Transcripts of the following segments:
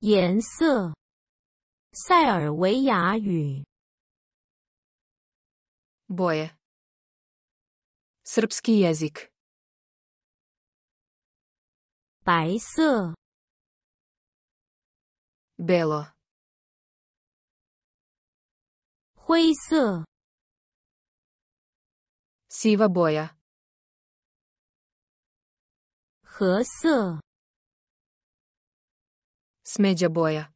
颜色，塞尔维亚语。 Boje. Srpski jezik. 白色， Belo. 灰色， Siva boja. 褐色， Smeđa boja.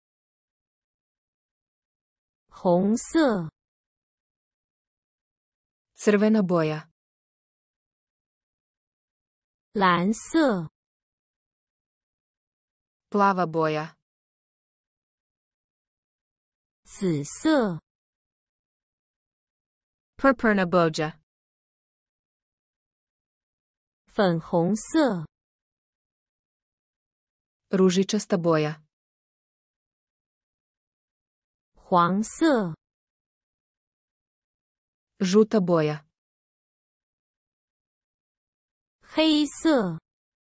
红色， Crvena boja. 蓝色， Plava boja. 紫色， Purpurna boja. 粉红色， Ružičasta boja. 黄色， Žuta boja. 黑色，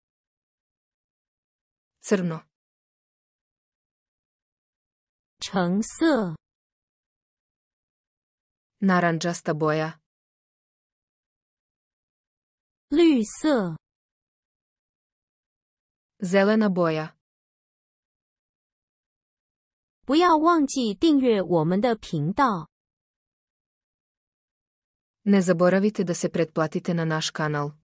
Crno. 橙色， Narandžasta boja. 绿色。 Zelena boja. 不要忘记订阅我们的频道。 Ne zaboravite da se pretplatite na naš kanal.